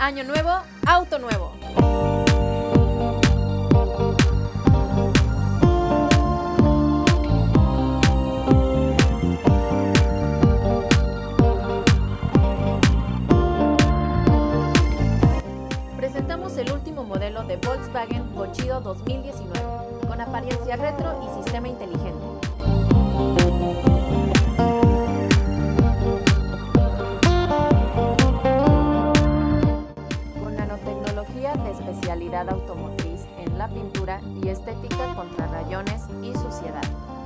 Año nuevo, auto nuevo. Presentamos el último modelo de Volkswagen Bochido 2019, con apariencia retro y sistema inteligente. Con nanotecnología de especialidad automotriz en la pintura y estética contra rayones y suciedad.